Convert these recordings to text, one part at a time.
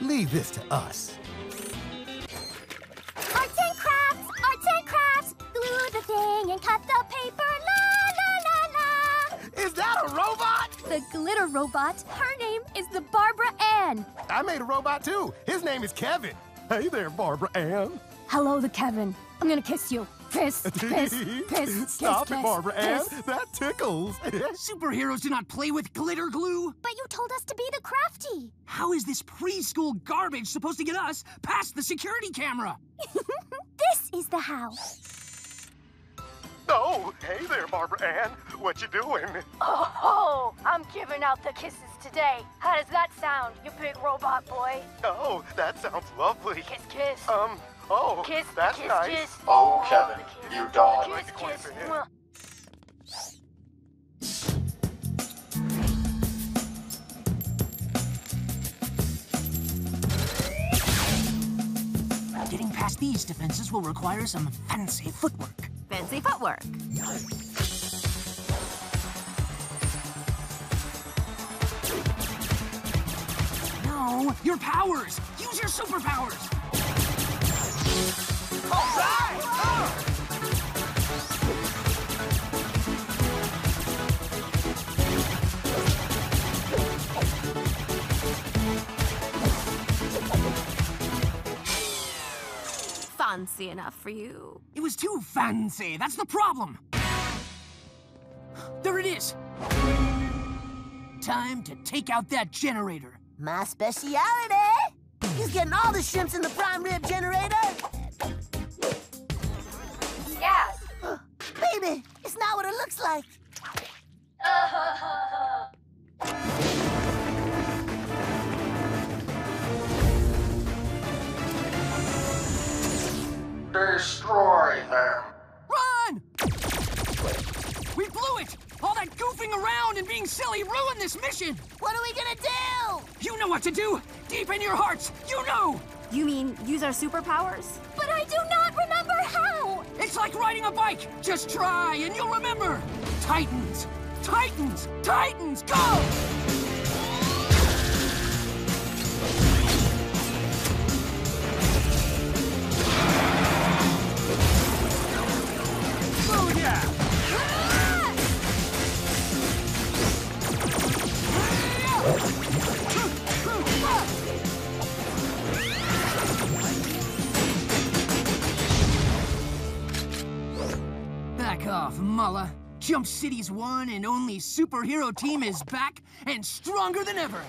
Leave this to us. Arts and crafts, glue the thing and cut the paper, la la la la. Is that a robot? The glitter robot, her name is the Barbara Ann. I made a robot too. His name is Kevin. Hey there, Barbara Ann. Hello, the Kevin. I'm gonna kiss you. Kiss, kiss, kiss, Stop kiss, it, Barbara Ann. kiss. That tickles. Superheroes do not play with glitter glue. But you told us to be the crafty. How is this preschool garbage supposed to get us past the security camera? This is the how. Oh, hey there, Barbara Ann. What you doing? Oh, I'm giving out the kisses today. How does that sound, you big robot boy? Oh, that sounds lovely. Kiss, kiss. Oh, Kiss, that's kiss, nice. kiss. Oh, Kevin, the you dog. Kiss, kiss. Mwah. Getting past these defenses will require some fancy footwork. Fancy footwork. No, your powers! Use your superpowers! All right! Fancy enough for you. It was too fancy, that's the problem! There it is! Time to take out that generator. My speciality. He's getting all the shrimps in the prime rib generator. Yes. Baby, it's not what it looks like. Destroy them. Run! We blew it! All that goofing around and being silly ruined this mission! What are we gonna do? You know what to do! Deep in your hearts, you know! You mean use our superpowers? But I do not remember how. It's like riding a bike! Just try and you'll remember! Titans! Titans! Titans! Go! Back off, Mullah. Jump City's one and only superhero team is back and stronger than ever.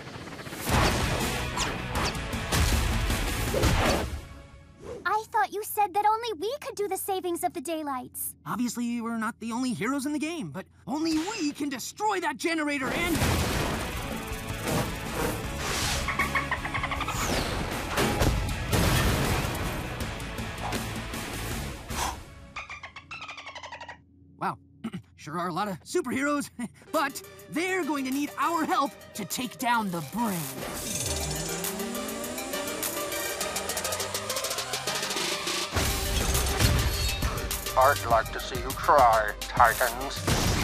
I thought you said that only we could do the savings of the daylights. Obviously, we're not the only heroes in the game, but only we can destroy that generator and... Wow, sure are a lot of superheroes, but they're going to need our help to take down the brain. I'd like to see you try, Titans.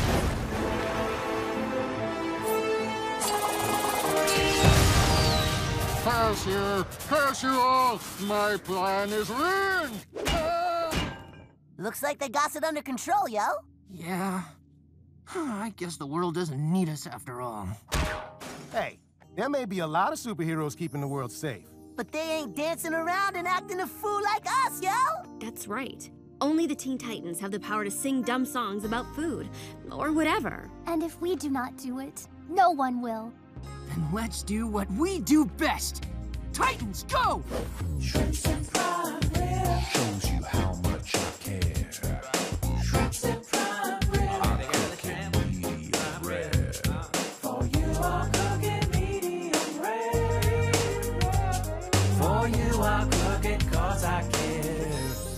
Curse you all! My plan is ruined! Looks like they got it under control, yo. Yeah. I guess the world doesn't need us after all. Hey, there may be a lot of superheroes keeping the world safe. But they ain't dancing around and acting a fool like us, yo. That's right. Only the Teen Titans have the power to sing dumb songs about food, or whatever. And if we do not do it, no one will. Then let's do what we do best. Titans, go! Shows you how much I care. Shrimps and prime rib. I'm cooking medium rare. For you, I'm cooking medium rare. For you, I'm cooking 'cause I care.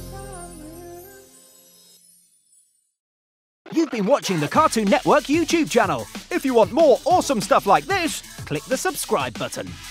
You've been watching the Cartoon Network YouTube channel. If you want more awesome stuff like this, click the subscribe button.